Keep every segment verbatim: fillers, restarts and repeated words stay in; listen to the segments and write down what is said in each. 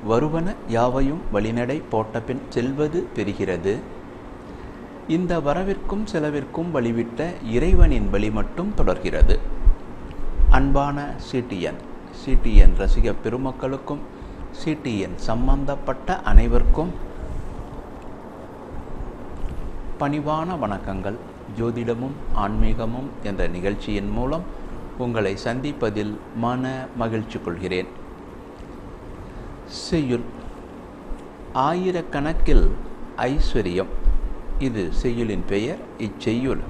வருவன யாவையும் வழிநடை போட்டபின் செல்வது பெறுகிறது. இந்த வரவிற்கும் செலவிற்கும் வழிவிட்ட இறைவனின் வழி மட்டும் தொடர்கிறது. அன்பான சிடிஎன் சிடிஎன் ரசிக பெருமக்களுக்கும் சிடிஎன் சம்பந்தப்பட்ட அனைவருக்கும் பணிவான வணக்கங்கள். ஜோதிடமும் ஆன்மீகமும் என்ற நிகழ்ச்சியின் மூலம் உங்களை சந்திப்பதில் மன மகிழ்ச்சி கொள்கிறேன். செய்யுள். ஆயிரக்கணக்கில் ஐஸ்வர்யம், இது செய்யுளின் பெயர். இச்செய்யுள்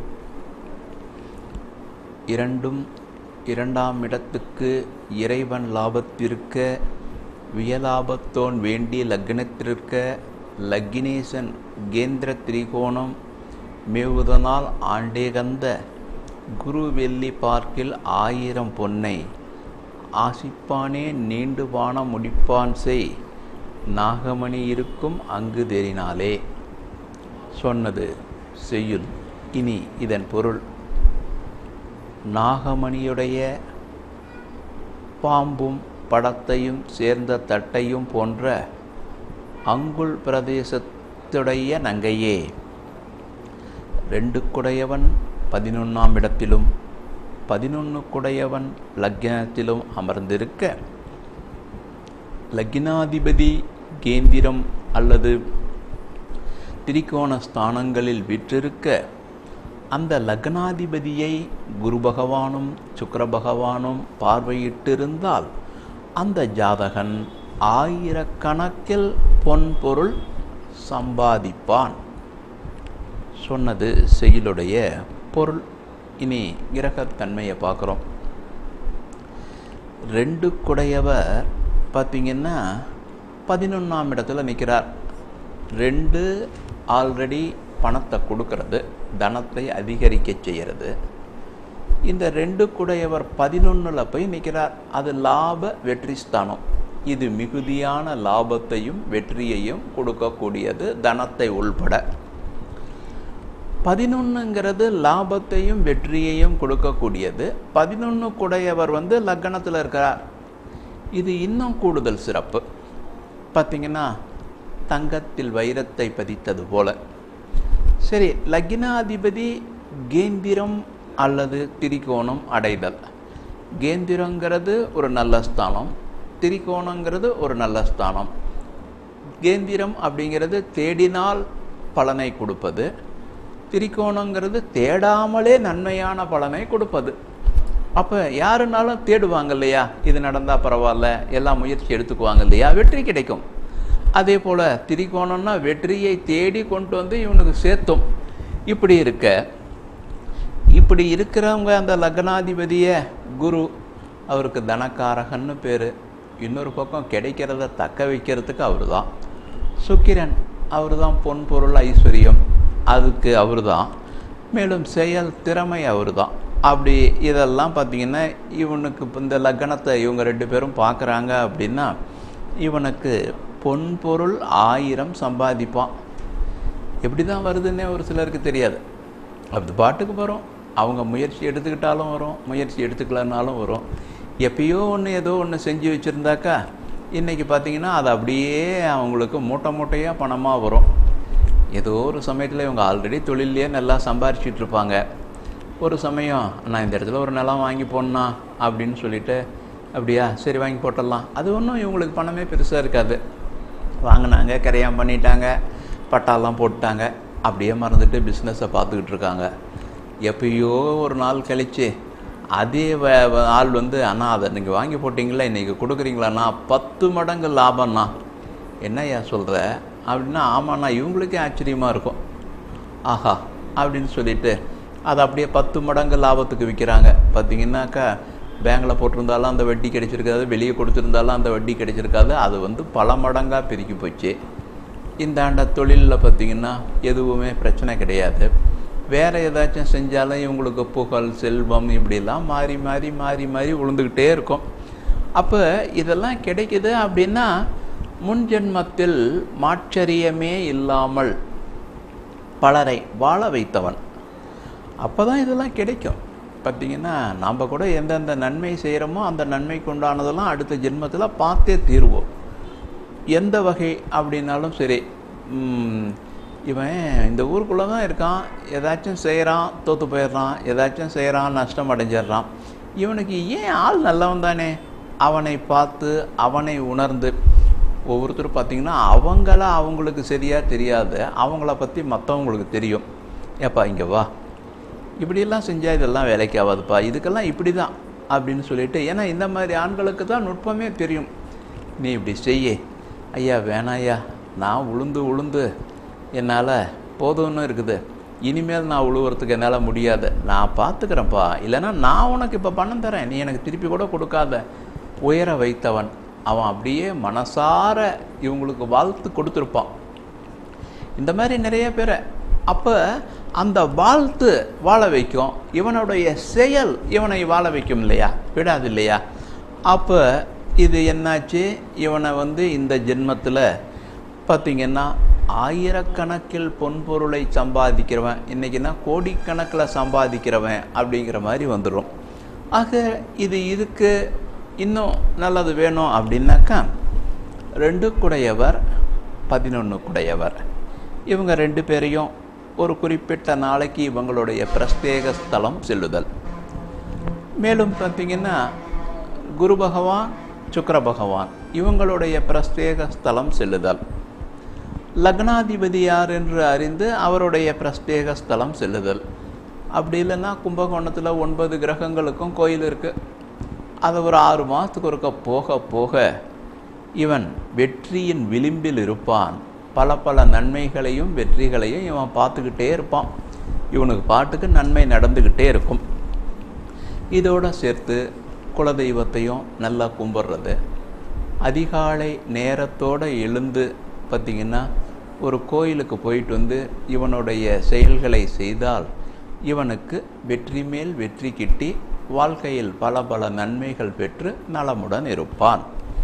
இரண்டும் இரண்டாம் இடத்துக்கு இறைவன் லாபத்திற்க வியலாபத்தோன் வேண்டி லக்னத்திற்க லக்னேசன் கேந்திர திரிகோணம் மேவுதனால் ஆண்டேகந்த குரு வெள்ளி பார்க்கில் ஆயிரம் பொன்னை ஆசிப்பானே நீண்டு வான முடிப்பான் செய் நாகமணி இருக்கும் அங்கு தெரினாலே சொன்னது செய்யுள். இனி இதன் பொருள். நாகமணியுடைய பாம்பும் படத்தையும் சேர்ந்த தட்டையும் போன்ற அங்குள் பிரதேசத்துடைய நங்கையே, ரெண்டு குடையவன் பதினொன்றாம் இடத்திலும் பதினொன்று குடையவன் லக்னத்திலும் அமர்ந்திருக்க, லக்னாதிபதி கேந்திரம் அல்லது திரிகோண ஸ்தானங்களில் விற்றிருக்க, அந்த லக்னாதிபதியை குரு பகவானும் சுக்கிர பகவானும் பார்வையிட்டிருந்தால் அந்த ஜாதகன் ஆயிரக்கணக்கில் பொன் பொருள் சம்பாதிப்பான் சொன்னது செய்யுளுடைய பொருள். இனி கிரகத்தன்மையை பார்க்குறோம். ரெண்டு குடையவர் பார்த்திங்கன்னா பதினொன்றாம் இடத்துல நிற்கிறார். ரெண்டு ஆல்ரெடி பணத்தை கொடுக்கறது, தனத்தை அதிகரிக்க செய்கிறது. இந்த ரெண்டு குடையவர் பதினொன்றில் போய் நிற்கிறார். அது லாப வெற்றி ஸ்தானம். இது மிகுதியான லாபத்தையும் வெற்றியையும் கொடுக்கக்கூடியது, தனத்தை உள்பட. பதினொன்றுங்கிறது லாபத்தையும் வெற்றியையும் கொடுக்கக்கூடியது. பதினொன்று குடையவர் வந்து லக்னத்தில் இருக்கிறார். இது இன்னும் கூடுதல் சிறப்பு. பார்த்திங்கன்னா தங்கத்தில் வைரத்தை பதித்தது போல. சரி, லக்னாதிபதி கேந்திரம் அல்லது திரிகோணம் அடைதல். கேந்திரங்கிறது ஒரு நல்ல ஸ்தானம், திரிகோணங்கிறது ஒரு நல்ல ஸ்தானம். கேந்திரம் அப்படிங்கிறது தேடினால் பலனை கொடுப்பது, திரிகோணங்கிறது தேடாமலே நன்மையான பலனை கொடுப்பது. அப்போ யாருனாலும் தேடுவாங்க இல்லையா, இது நடந்தால் பரவாயில்ல, எல்லாம் முயற்சி எடுத்துக்குவாங்க இல்லையா, வெற்றி கிடைக்கும். அதே போல் திரிகோணம்னா வெற்றியை தேடி கொண்டு வந்து இவனுக்கு சேர்த்தும். இப்படி இருக்க இப்படி இருக்கிறவங்க அந்த லக்னாதிபதியை குரு, அவருக்கு தனக்காரகன்னு பேர். இன்னொரு பக்கம் கிடைக்கிறத தக்க வைக்கிறதுக்கு அவர் தான். சுக்கிரன், அவர் தான் பொன் பொருள் ஐஸ்வர்யம், அதுக்கு அவர் தான். மேலும் செயல் திறமை அவர் தான். அப்படி இதெல்லாம் பார்த்திங்கன்னா இவனுக்கு இந்த லக்னத்தை இவங்க ரெண்டு பேரும் பார்க்குறாங்க அப்படின்னா இவனுக்கு பொன் பொருள் ஆயிரம் சம்பாதிப்பான். எப்படி தான் வருதுன்னே ஒரு சிலருக்கு தெரியாது. அது பாட்டுக்கு வரும். அவங்க முயற்சி எடுத்துக்கிட்டாலும் வரும், முயற்சி எடுத்துக்கலனாலும் வரும். எப்பயோ ஒன்று ஏதோ ஒன்று செஞ்சு வச்சுருந்தாக்கா இன்றைக்கி பார்த்திங்கன்னா அது அப்படியே அவங்களுக்கு மூட்டை மூட்டையாக பணமாக வரும். ஏதோ ஒரு சமயத்தில் இவங்க ஆல்ரெடி தொழிலே நல்லா சம்பாரிச்சிட்டு இருப்பாங்க. ஒரு சமயம் நான் இந்த இடத்துல ஒரு நிலம் வாங்கி போடனா அப்படின்னு சொல்லிவிட்டு, அப்படியா சரி வாங்கி போட்டுடலாம். அது ஒன்றும் இவங்களுக்கு பணமே பெருசாக இருக்காது. வாங்கினாங்க, கரையான் பண்ணிட்டாங்க, பட்டாலாம் போட்டாங்க, அப்படியே மறந்துட்டு பிஸ்னஸை பார்த்துக்கிட்டு இருக்காங்க. எப்பயோ ஒரு நாள் கழித்து அதே ஆள் வந்து, அண்ணா அதை நீங்கள் வாங்கி போட்டிங்களா, இன்றைக்கி கொடுக்குறீங்களாண்ணா, பத்து மடங்கு லாபம்ண்ணா. என்னையா சொல்கிற அப்படின்னா, ஆமாண்ணா. இவங்களுக்கே ஆச்சரியமாக இருக்கும். ஆஹா அப்படின்னு சொல்லிட்டு அதை அப்படியே பத்து மடங்கு லாபத்துக்கு விற்கிறாங்க. பார்த்திங்கன்னாக்கா பேங்கில் போட்டிருந்தாலும் அந்த வட்டி கிடைச்சிருக்காது, வெளியே கொடுத்துருந்தாலும் அந்த வட்டி கிடைச்சிருக்காது. அது வந்து பல மடங்காக பெருக்கி போச்சு. இந்த ஆண்ட தொழிலில் பார்த்திங்கன்னா எதுவுமே பிரச்சனை கிடையாது. வேறு ஏதாச்சும் செஞ்சாலும் இவங்களுக்கு புகழ் செல்வம் இப்படிலாம் மாறி மாறி மாறி மாறி விழுந்துக்கிட்டே இருக்கும். அப்போ இதெல்லாம் கிடைக்குது அப்படின்னா முன் ஜென்மத்தில் மாற்றரியமே இல்லாமல் பலரை வாழ வைத்தவன். அப்போ தான் இதெல்லாம் கிடைக்கும். பார்த்திங்கன்னா நாம் கூட எந்தெந்த நன்மை செய்கிறோமோ அந்த நன்மைக்கு உண்டானதெல்லாம் அடுத்த ஜென்மத்தில் பார்த்தே தீர்வோம். எந்த வகை அப்படின்னாலும் சரி, இவன் இந்த ஊருக்குள்ளே தான் இருக்கான், ஏதாச்சும் செய்கிறான் தோற்று போயிடுறான், ஏதாச்சும் செய்கிறான் நஷ்டம் அடைஞ்சிடுறான், இவனுக்கு ஏன் ஆள் நல்லவன் தானே, அவனை பார்த்து அவனை உணர்ந்து, ஒவ்வொருத்தரும் பார்த்திங்கன்னா அவங்கள அவங்களுக்கு சரியாக தெரியாது, அவங்கள பற்றி மற்றவங்களுக்கு தெரியும். ஏப்பா இங்கே வா, இப்படியெல்லாம் செஞ்சால் இதெல்லாம் வேலைக்கு ஆகாதுப்பா, இதுக்கெல்லாம் இப்படி தான் அப்படின்னு சொல்லிட்டு, ஏன்னா இந்த மாதிரி ஆண்களுக்கு தான் நுட்பமே தெரியும். நீ இப்படி செய்ய, ஐயா வேணாம் ஐயா, நான் உளுந்து உளுந்து என்னால் போதும்னு இருக்குது, இனிமேல் நான் உழுவுறதுக்கு என்னால் முடியாது, நான் பார்த்துக்கிறேன்ப்பா, இல்லைன்னா நான் உனக்கு இப்போ பணம் தரேன், நீ எனக்கு திருப்பி கூட கொடுக்காத. உயர வைத்தவன் அவன் அப்படியே மனசார இவங்களுக்கு வாழ்த்து கொடுத்துருப்பான். இந்த மாதிரி நிறைய பேரை. அப்போ அந்த வாழ்த்து வாழ வைக்கும், இவனுடைய செயல் இவனை வாழ வைக்கும் இல்லையா, விடாது இல்லையா. அப்போ இது என்னாச்சு, இவனை வந்து இந்த ஜென்மத்தில் பார்த்திங்கன்னா ஆயிரக்கணக்கில் பொன்பொருளை சம்பாதிக்கிறவன், இன்றைக்கின்னா கோடிக்கணக்கில் சம்பாதிக்கிறவன் அப்படிங்கிற மாதிரி வந்துடும். ஆக இது இதுக்கு இன்னும் நல்லது வேணும் அப்படின்னாக்கா, ரெண்டு குடையவர் பதினொன்று குடையவர், இவங்க ரெண்டு பேரையும் ஒரு குறிப்பிட்ட நாளைக்கு இவங்களுடைய பிரத்யேக ஸ்தலம் செல்லுதல். மேலும் பார்த்திங்கன்னா குரு பகவான் சுக்கிர பகவான் இவங்களுடைய பிரத்யேக ஸ்தலம் செல்லுதல். லக்னாதிபதி யார் என்று அறிந்து அவருடைய பிரத்யேக ஸ்தலம் செல்லுதல். அப்படி இல்லைன்னா கும்பகோணத்தில் ஒன்பது கிரகங்களுக்கும் கோயில் இருக்குது. அதை ஒரு ஆறு மாதத்துக்கு ஒருக்க போக போக இவன் வெற்றியின் விளிம்பில் இருப்பான். பல பல நன்மைகளையும் வெற்றிகளையும் இவன் பார்த்துக்கிட்டே இருப்பான். இவனுக்கு பாட்டுக்கு நன்மை நடந்துக்கிட்டே இருக்கும். இதோடு சேர்த்து குலதெய்வத்தையும் நல்லா கும்பிட்றது, அதிகாலை நேரத்தோடு எழுந்து பார்த்திங்கன்னா ஒரு கோயிலுக்கு போயிட்டு வந்து இவனுடைய செயல்களை செய்தால் இவனுக்கு வெற்றி மேல் வெற்றி கிட்டி வாழ்க்கையில் பல பல நன்மைகள் பெற்று நலமுடன் இருப்பான்.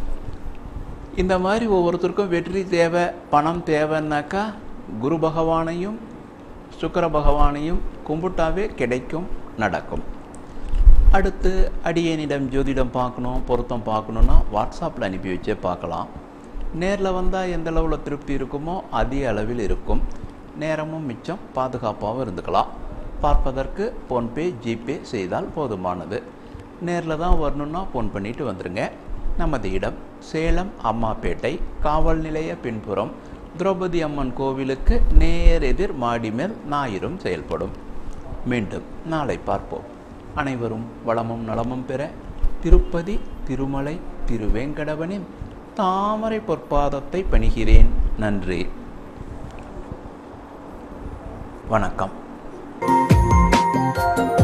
இந்த மாதிரி ஒவ்வொருத்தருக்கும் வெற்றி தேவை, பணம் தேவைன்னாக்கா குரு பகவானையும் சுக்கிர பகவானையும் கும்பிட்டாவே கிடைக்கும், நடக்கும். அடுத்து அடியேனிடம் ஜோதிடம் பார்க்கணும், பொருத்தம் பார்க்கணுன்னா வாட்ஸ்அப்பில் அனுப்பி வச்சே பார்க்கலாம். நேரில் வந்தால் எந்த அளவில் திருப்தி இருக்குமோ அதிக அளவில் இருக்கும். நேரமும் மிச்சம், பாதுகாப்பாகவும் இருந்துக்கலாம். பார்ப்பதற்கு ஃபோன்பே ஜிபே செய்தால் போதுமானது. நேரில் தான் வரணுன்னா ஃபோன் பண்ணிவிட்டு வந்துடுங்க. நமது இடம் சேலம் அம்மாப்பேட்டை காவல் நிலைய பின்புறம் திரௌபதி அம்மன் கோவிலுக்கு நேர் எதிர் மாடி மேல் ஞாயிறும் செயல்படும். மீண்டும் நாளை பார்ப்போம். அனைவரும் வளமும் நலமும் பெற திருப்பதி திருமலை திருவேங்கடவனின் தாமரை பொற்பாதத்தை பணிகிறேன். நன்றி, வணக்கம்.